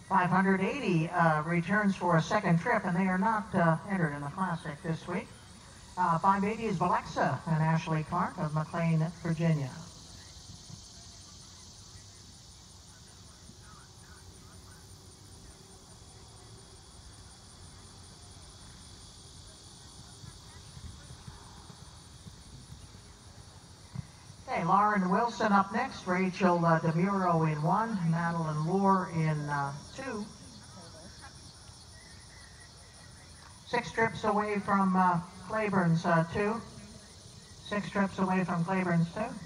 580 returns for a second trip, and they are not entered in the Classic this week. 580 is Vilexa and Ashley Clark of McLean, Virginia. Okay, Lauren Wilson up next, Rachel DeMuro in 1, Madeline Lohr in 2. 6 trips away from Claiborne's 2. 6 trips away from Claiborne's 2.